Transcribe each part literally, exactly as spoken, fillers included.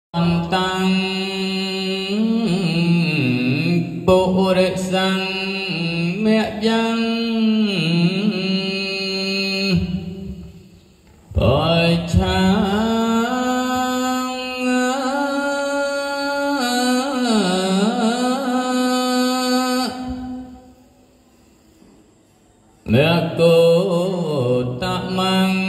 tăng bộ đệ sang mẹ dân bởi trang mẹ cô ta mang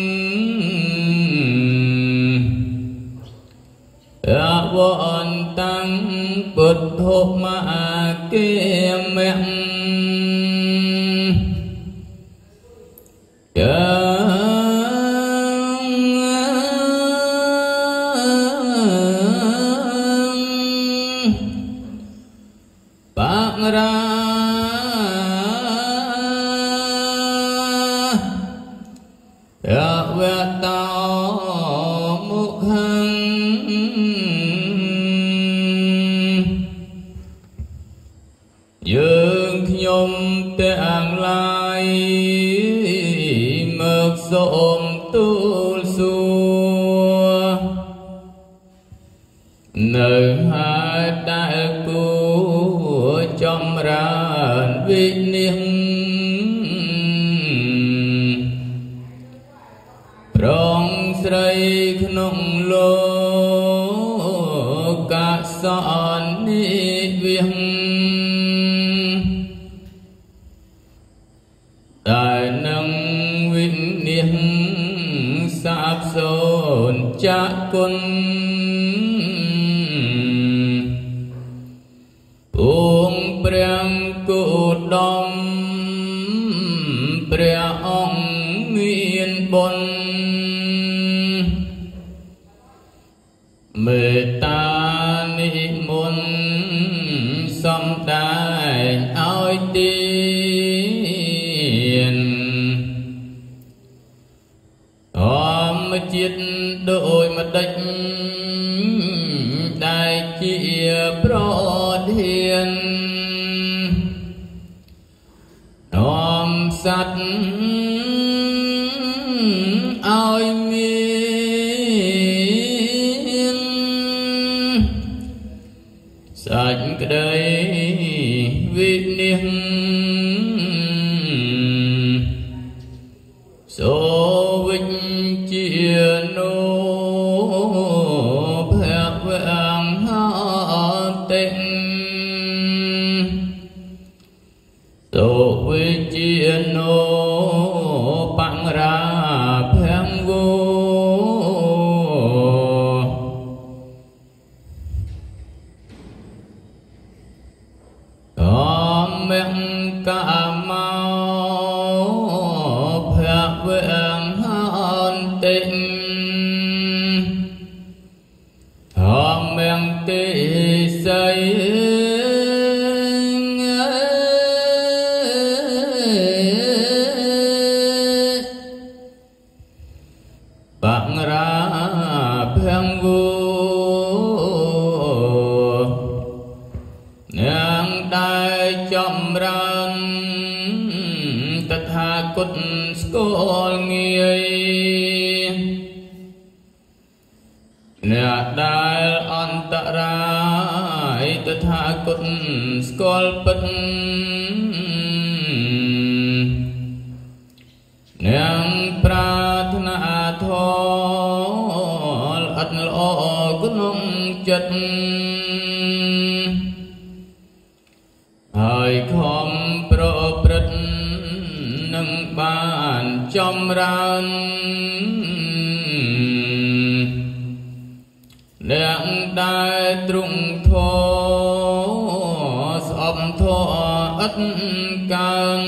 ra bọn tăng bật hộp mà kia mẹ bác ra ra về tao mục hăng dương nhôm tạng lai mực xôm tu xua nơi hai đại của trong ràn vị niên rong srei khung lô cả son ni viếng đại năng vinh niên sáp sồn cha quân uống prang cụ đom prang ông miên bon mê ta ni môn xâm đài ôi tiền ôm chiết đôi mặt đất đại chia pro thiên ôm sắt ôi miên sạch cái đây vị niên số vinh chia nô phép vàng hạ tịnh số vinh chia nô bằng ra phép vô có mẹn cả mau phép vàng hàn tịnh hòm mẹn tị xây bằng ra phép vô nàng đại chom ran tất tha cốt skol nghiêng nàng đại antarai tất tha cốt skol pất nàng prathna thol ắt lo gunung chất hơi khom pro prất nâng bàn trong ran đặng đại trung thô sọp thô ất can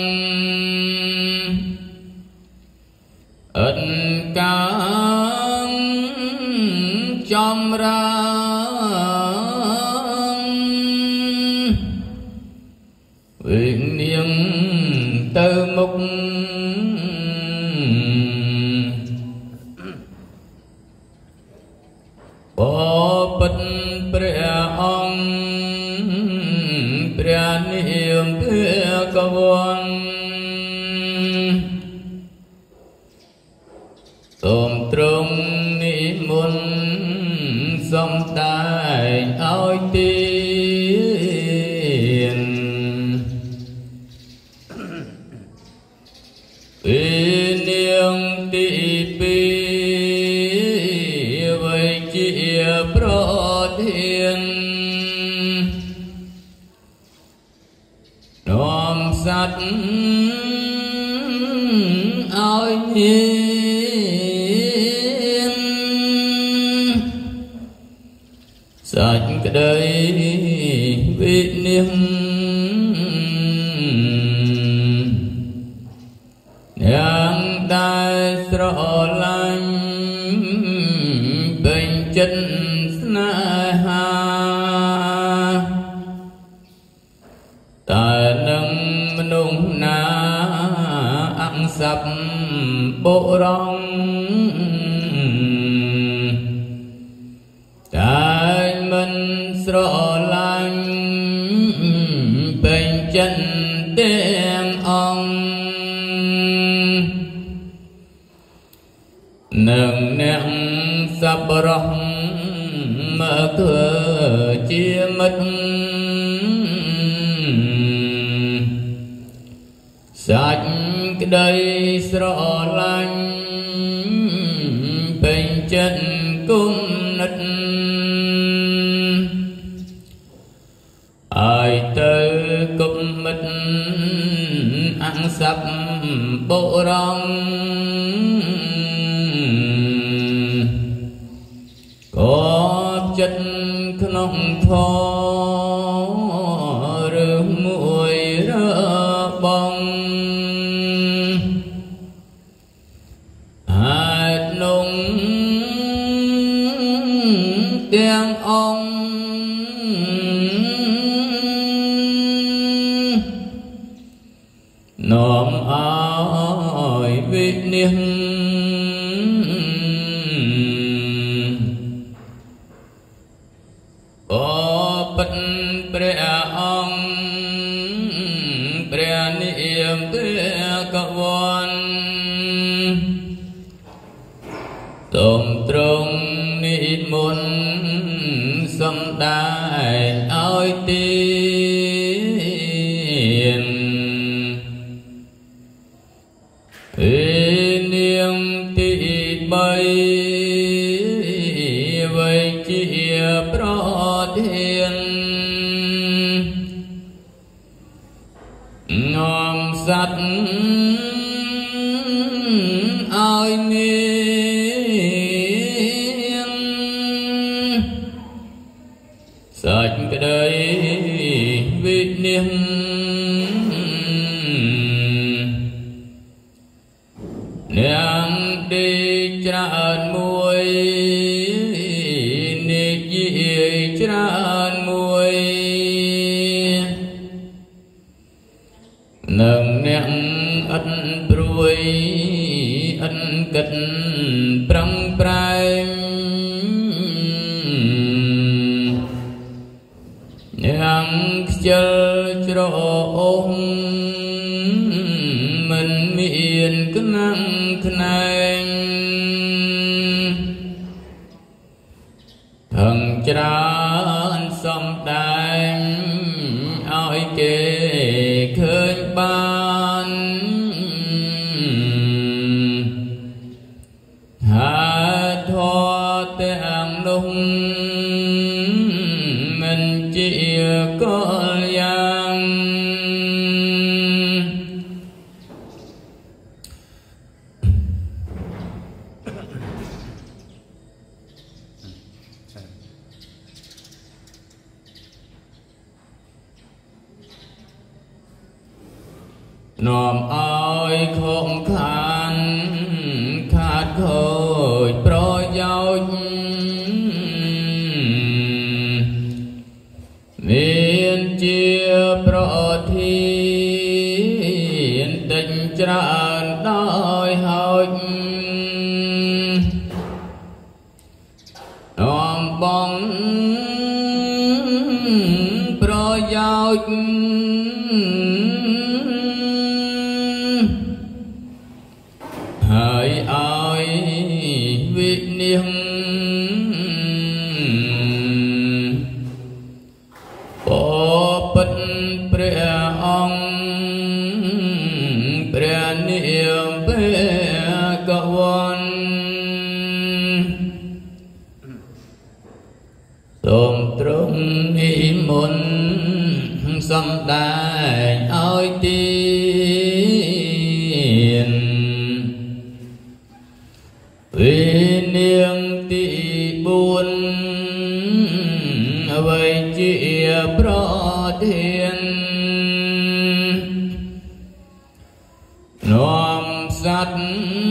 ất can trong ran vinh niên tư mục bồ bích pre ông pre niệm pre con tôm trung ni môn sông đại ôi tiền vì niềm tị bi với chia pro thiên nom sát ôi nhiên sạch cái đây vị niềm nhang tai sro lanh bình chân na ha ta nâng nung na ăn sập bộ rong đại mình sro lanh bình chân tiếng ông nâng nặng sắp rong mở cửa chia mất sạch cái đây sro lanh bình chân cung nứt ai tới cung mít ăn sắp bộ rong có chất không thô rửa mùi rơ bông hạt nung tiếng ông nòm ơi vị niềm có bất pre ông pre niệm pre các von tôm trung nít môn xâm đại ôi tiền ý niệm tị bay với chia pro thiên ngon sạch ai niên sạch cái đây vị niên nàng đi tràn muối nị dị tràn muối nâng nặng ân ruồi ân cật prang prang nàng chờ cho ông mình miền cứ năng khăn thần trán sông đàn ai kề khơi ban hạ thoa tiếng lung mình chỉ có yang nòm ơi không khăn khát khơi pro giao miền chia pro thiên tình tràn đôi hơi nòm bóng pro giao hỡi ơi vị niệm សូមទ្រង់និមន្តសំដែងឲ្យទានវិនាងទីបួនអ្វីជាប្រធាននាំសត្វ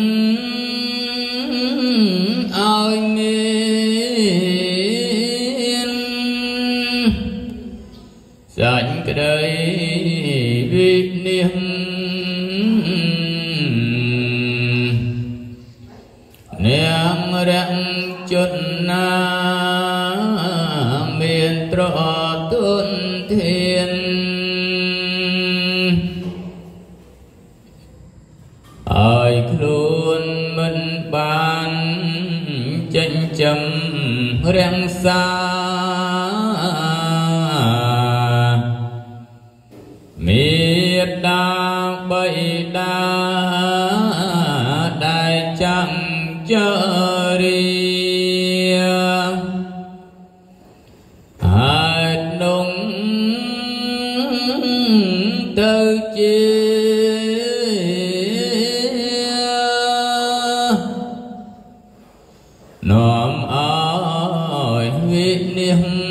ឲ្យមានសាច់ក្តីវិនិច្ឆ័យនាងរំជនណាមានត្រទុនធានឲ្យខ្លួនមិនបានចិញ្ចឹមរាំងសាមេត្តាបិតាដែលចាំចរីហើយនងទៅជានាំឲ្យវិនិច្ឆ័យ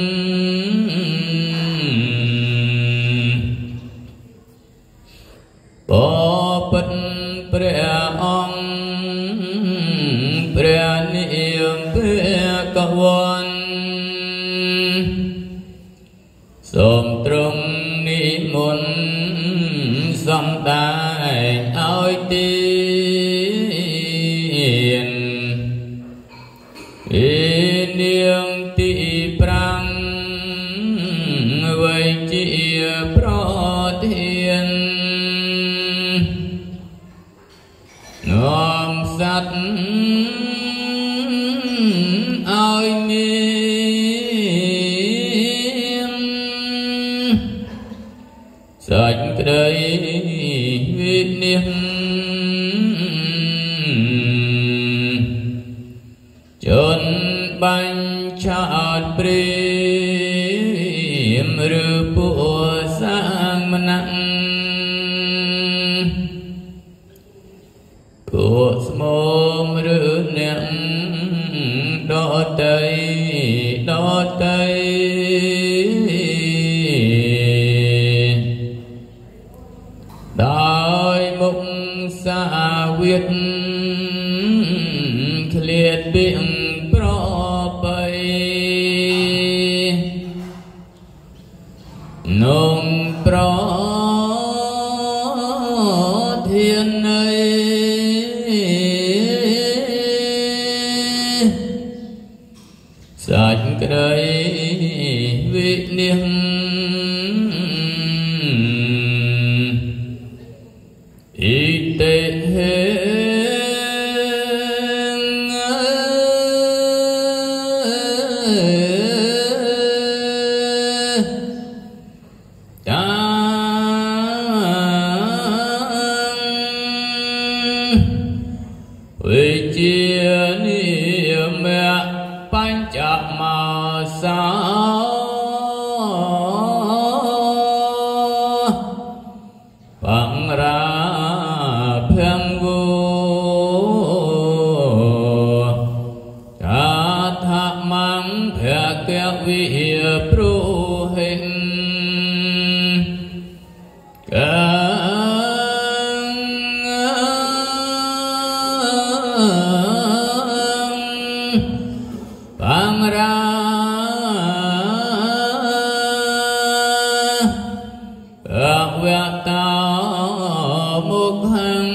បបិទ្ធព្រះអង្គព្រះនិយមព្រះកវ័នសូមទ្រង់និមន្តសំដែងឲ្យទានវិនាងទីប្រាំអ្វីជាប្រធាននាំសត្វឲ្យមានសាច់ក្តីវិនិច្ឆ័យជន់បាញ់ឆោតព្រាមឬពួកសាងមណៈពួកស្មមឬអ្នកដតីដតីដោយមុខសាវិតឃ្លាតពីប្របីនំប្រធាននៃសាច់ក្តីវិនិច្ឆ័យអ៊ីតេហេវិជានិមៈបញ្ចមសាបង្រាភង្វកាថាមង្ភកវិប្រុហិកាបង្រាអវតោមុខហੰ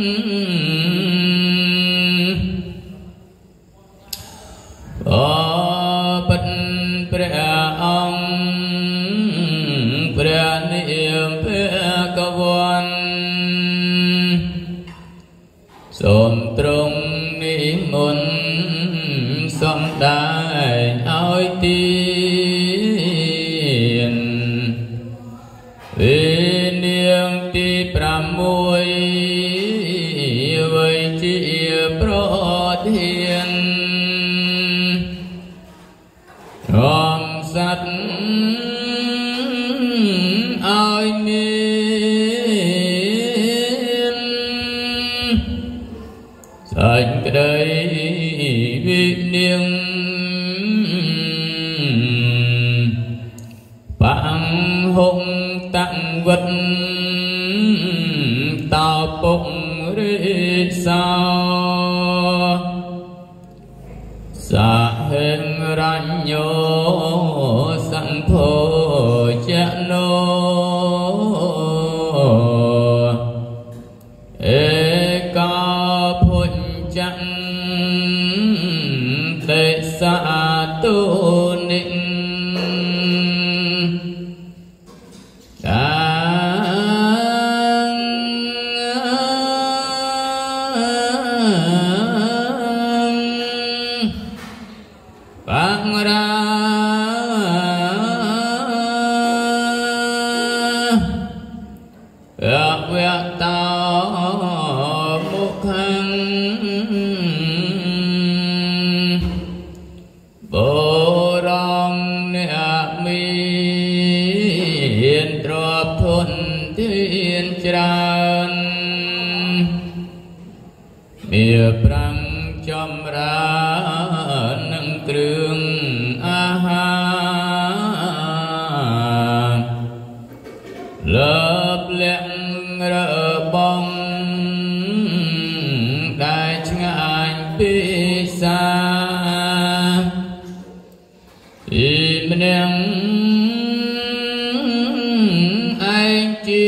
អបិទ្ធព្រះអង្គព្រះនិយមព្រះកវ័នសូមទ្រង់និមន្តសំដែងឲ្យទានវិនាងទីប្រាំមួយអ្វីជាប្រធាននាំสัตว์อ้อยเมียนสัญกระไดวิเนียงปังหงตังวัดตาปงริสาสะเหงรัญโยสังโฆเจโนเอกาพุญจังเตสะตุนิเมียปรังจอมรานังตรึงอาหารเลิบเลี้ยงระบองได้ชงานปีศาจอีมเนียงไอจี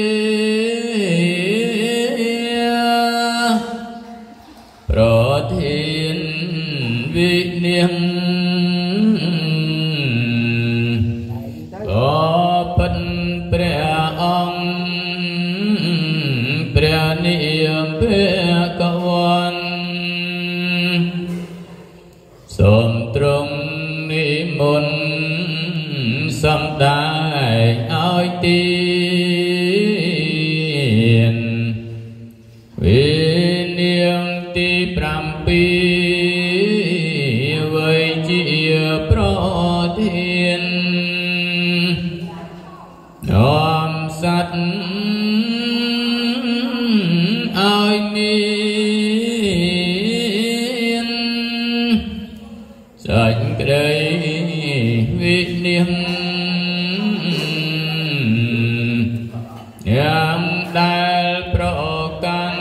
วิเนียงก็เป็นพระองค์พระนิยมพระกวันสมตรงนิมนต์สำได้อ้อยเตียนวิเนียงที่ปรำปีโปรดเห็นน้อมสัตว์อ้อยเมียนสัญกระไดวิเนียงยามได้โปรกัน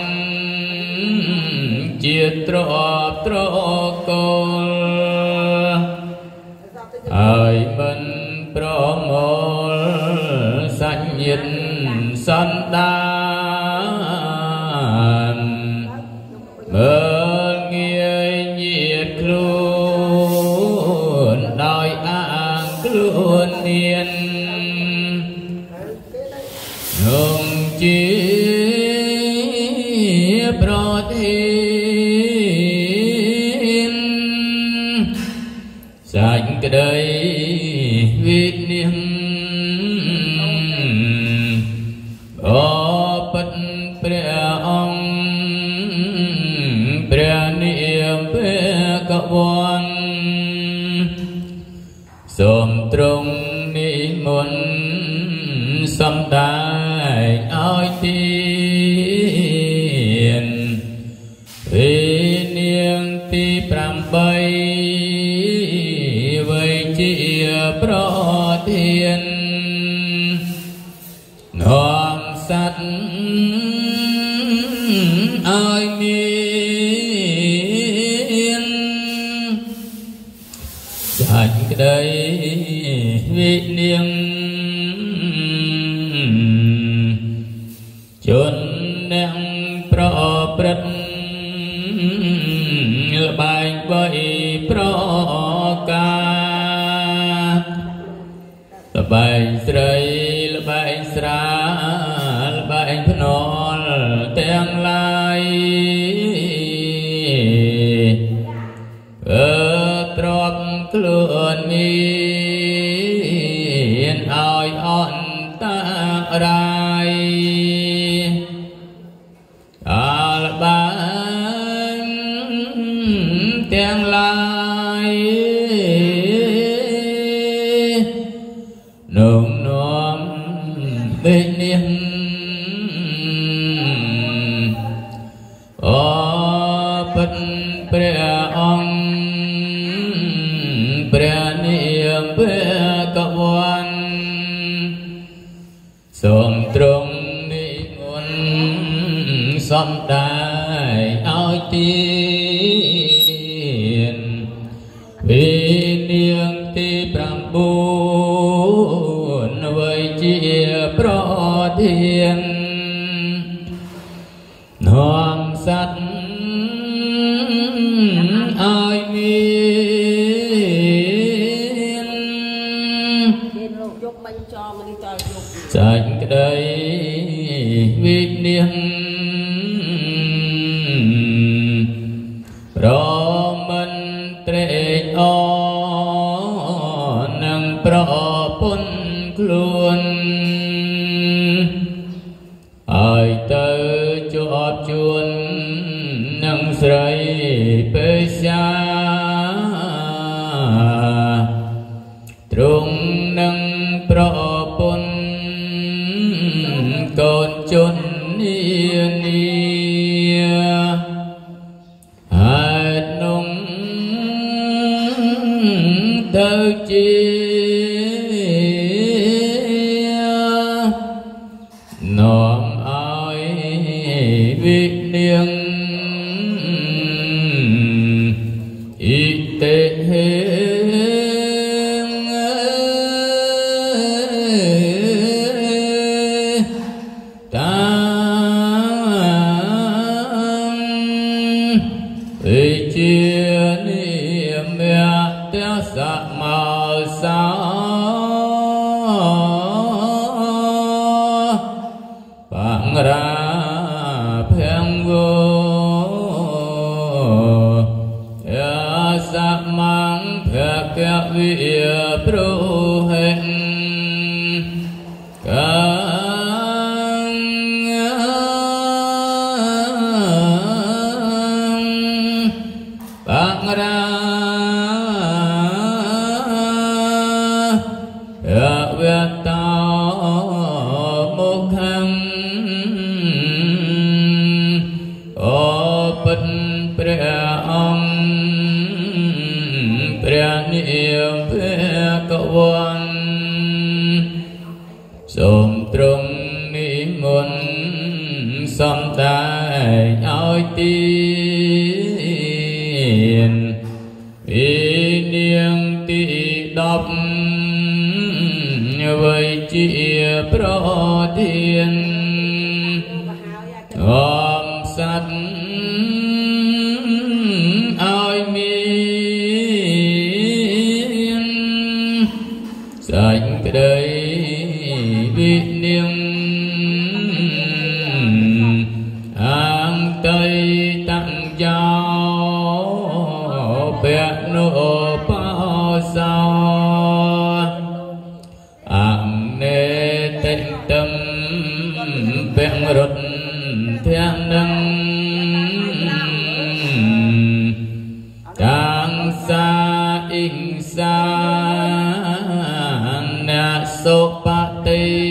เจียตรอบตรกลไอ้มันโปรโมลสัญญ์สันดานเมื่อเงียเหยียดคลุนดอยอ่างคลุนเนียนหนุ่มจีโปรดเห็นสัญกระไดวิเนียงก็เป็นพระองค์พระนิยมพระกวันสมตรงนิมนต์สำได้อ้อยเตียนวิเนียงที่ปรำใบเจียโปรดเห็นน้อมสัตว์อ้อยเมียนสัญกระไดวิเนียงจนนั่งโปรปรัดบายใบโปรกาละบายใสละบายสราละบายพนอลแตงลายเออตรอบกลืนมีอ้อยอ่อนตาไรอาละบายแตงลาย pram buồn với chia pro thiên hoàng sắt ai miên sạch đây viết niên pro mình trệ o năng pro pun luôn ai tơ cho chuồn năng sấy bê xa trung năng pro pun con chôn yên nia hạt nông thơ chia nòm ai viết niên y tế chia niệm mẹ té sắc màu sao bằng ra phèn vô té sắc mang phèn kẹt vị pro hình bang ra việt tao một hằng ô bận pre ông pre niệm pre cầu quan sôm trung ni môn sâm đại ôi tiên vì niềm tị đọc với chia pro thiên ôm sát ai miên sạch đời vì niềm an tây tặng giao bẹt nụ bao sao an nê tịnh tâm bẹn rụt thiên nâng càng xa in xa nà sô pa tê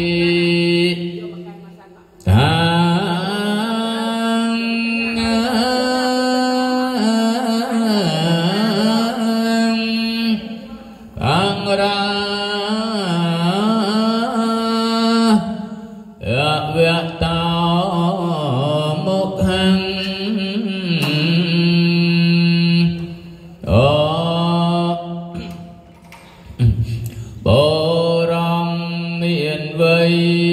việt tao một hằng bộ rong miền vây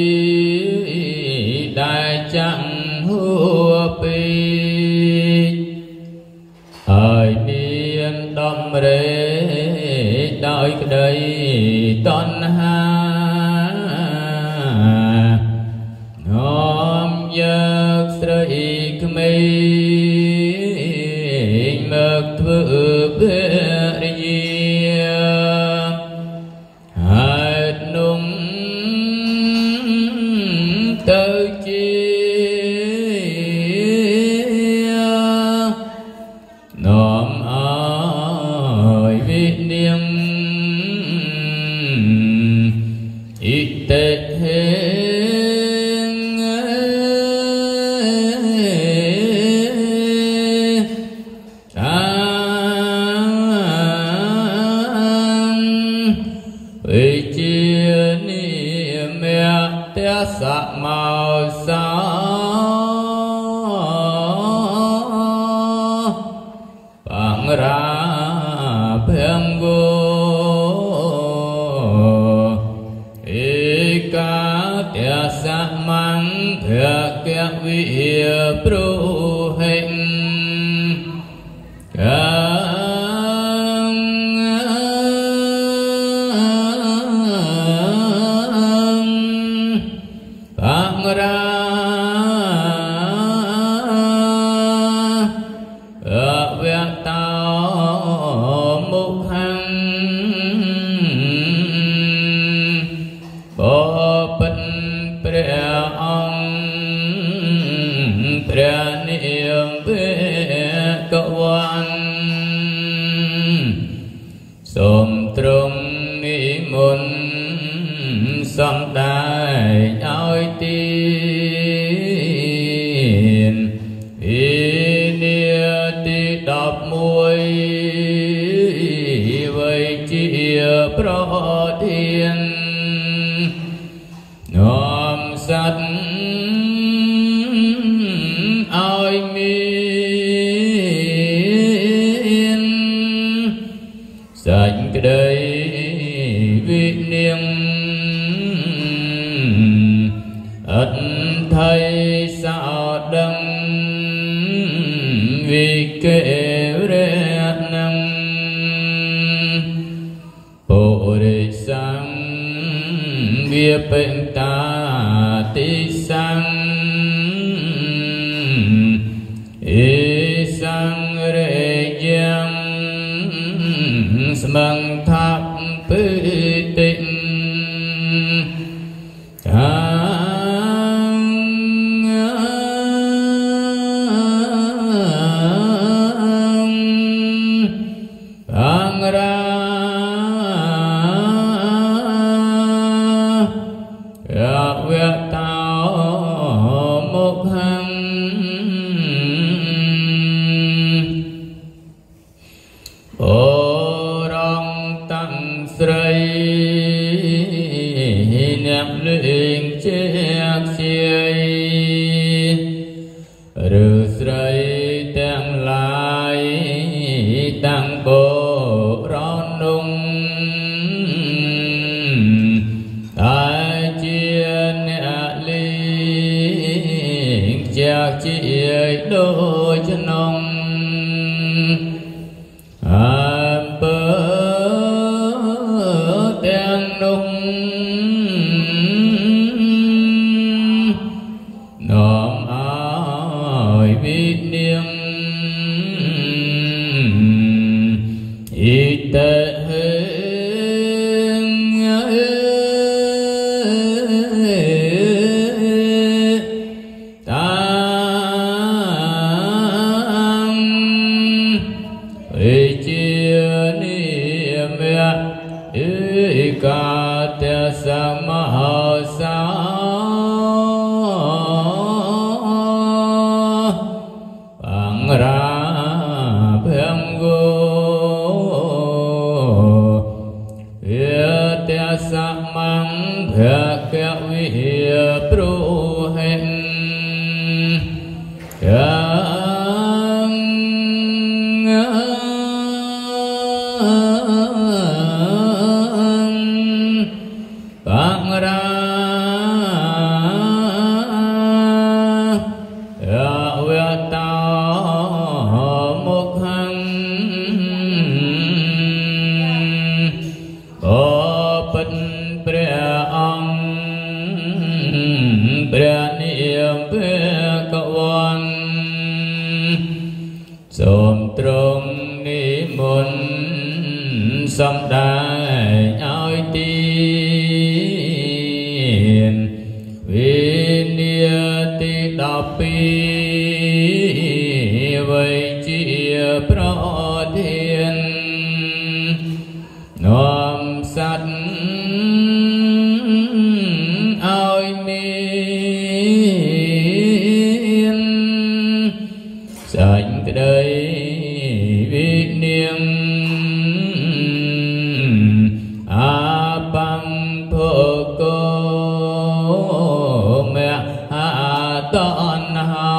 đại chẳng hùa pi thời niên đom rê đợi đây ton ha Om yak srai kmei mak thơ beriya hạt nung tơ chia nòm ai viết niệm y tế vì chia niệm mẹ té sắc màu sao bằng ra phèn vô มนต์สมได้อ้อยตีนอิเนียติดอกมวยไว้เจียเพราะเทียนน้อมสัตว์อ้อยมีsạch đây vị niệm ất thầy sao đăng vì kể rét năng bộ đề sang bia bệnh ta tí sang ý sang rê giang mang tháp bế tịnh thang thang ra gặp việc tao một hằng srei nhạc linh chiếc chiếc rư srei tăng lại tăng bộ rón nung ai chia nhạc linh chiếc chiếc đôi chân nông am bơ đen nung nòm ai biết niệm y tệ ca te sama sa bang ra bang go ye te samang bhe ke vi pro hen sâm đại ôi tiên vì nia ti đọc pi vậy chia pro thiên nòm sắt ôi miên sạch đây vì niệm a băng phô cô mẹ a tôn ha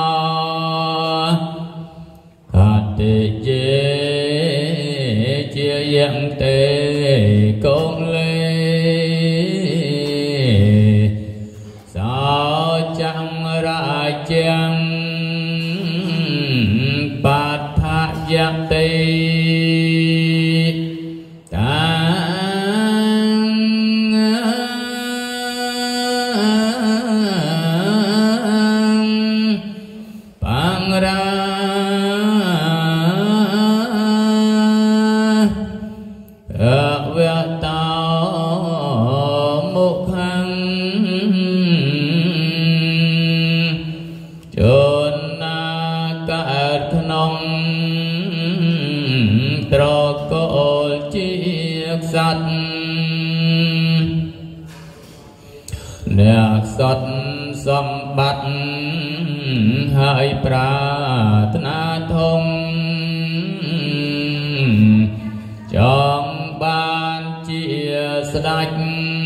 hạt chế chia dạng tề công lê sao chẳng ra chẳng bát thạ dạng tề sạch អ្នកសតសម្បត្តិហើយប្រាថ្នាធំចង់បានជាស្ដេច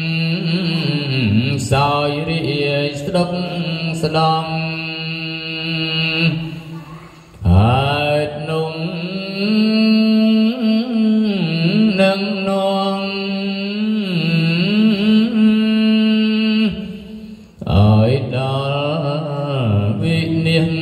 សោយរាយស្ដុកស្ដង់ហើយนุ่งនឹងនងឲ្យដល់វិនិច្ឆ័យ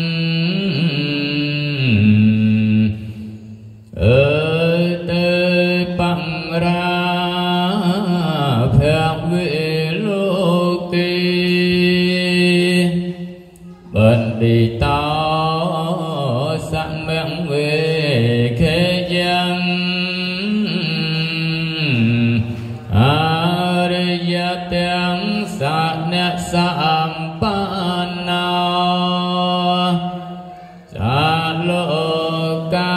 អើយទៅបង្រាភៈវេលោកេបណ្ឌិតោសមំវេខេយ៉ាងអរិយទាំងសាអ្នកសម្បណ្ណាសាលោកកា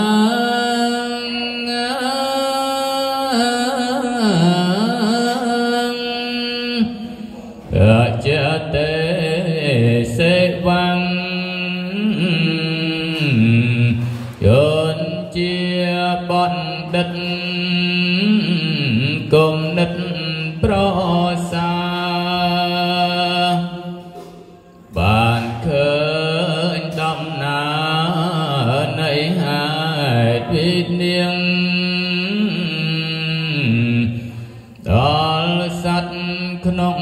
ចតេសេវាំយន្តជាបណ្ឌិតគំនិតប្រសាបានឃើញដំណើរនៃហេតុវិនាងដល់សត្វក្នុង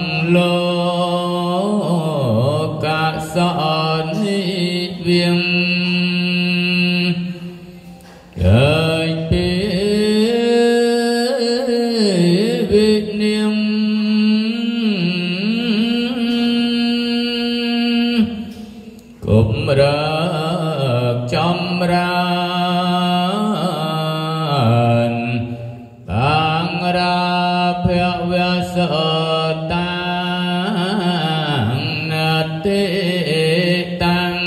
លោកសនិវៀងហើយពីវិនាងគុំរើកចំរានតាំងរាភវសតាណតិតាំង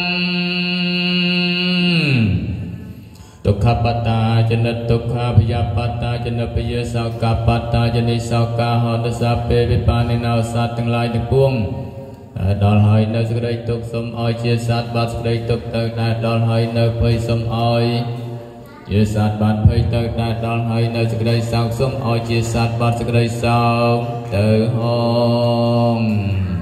ទុក្ខបត្តាចនិតទុក្ខភយបត្តាចនិតពយសោកបត្តាចនិសោកាហតសាពេវិបានិណោសត្វទាំងឡាយទាំងពួងដល់ហើយនៅសេចក្តីទុក្ខសូមឲ្យជាសត្វបាត់សេចក្តីទុក្ខទៅតែដល់ហើយនៅភ័យសូមឲ្យជាសត្វបាត់ភ័យទៅតែដល់ហើយនៅសេចក្តីសោកសូមឲ្យជាសត្វបាត់សេចក្តីសោកទៅហង